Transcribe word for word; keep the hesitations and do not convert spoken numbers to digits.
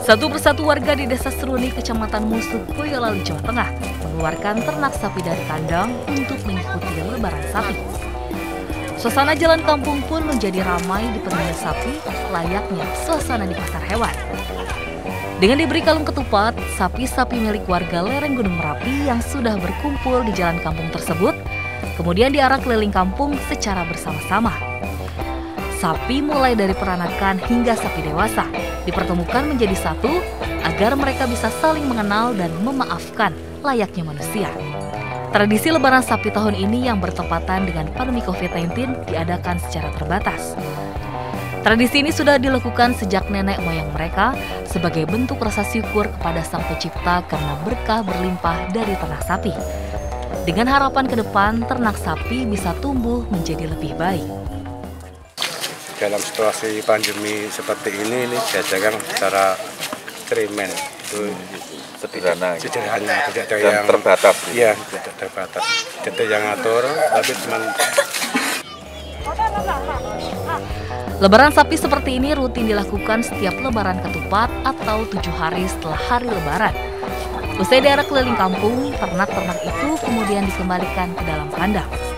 Satu persatu warga di Desa Seruni, Kecamatan Musuh, Boyolali, Jawa Tengah, mengeluarkan ternak sapi dari kandang untuk mengikuti lebaran sapi. Suasana jalan kampung pun menjadi ramai dipenuhi sapi, layaknya suasana di pasar hewan. Dengan diberi kalung ketupat, sapi-sapi milik warga lereng Gunung Merapi yang sudah berkumpul di jalan kampung tersebut, kemudian diarak keliling kampung secara bersama-sama. Sapi mulai dari peranakan hingga sapi dewasa dipertemukan menjadi satu agar mereka bisa saling mengenal dan memaafkan layaknya manusia. Tradisi lebaran sapi tahun ini yang bertepatan dengan pandemi covid sembilan belas diadakan secara terbatas. Tradisi ini sudah dilakukan sejak nenek moyang mereka sebagai bentuk rasa syukur kepada Sang Pencipta karena berkah berlimpah dari ternak sapi. Dengan harapan ke depan ternak sapi bisa tumbuh menjadi lebih baik. Dalam situasi pandemi seperti ini, ini diadakan secara eksperimen, itu sederhana, sederhana, tidak ada dan yang terbatas. Iya, tidak terbatas, tidak ada yang ngatur, tapi cuma. Lebaran sapi seperti ini rutin dilakukan setiap lebaran ketupat atau tujuh hari setelah hari lebaran. Usai diarak keliling kampung, ternak-ternak itu kemudian dikembalikan ke dalam kandang.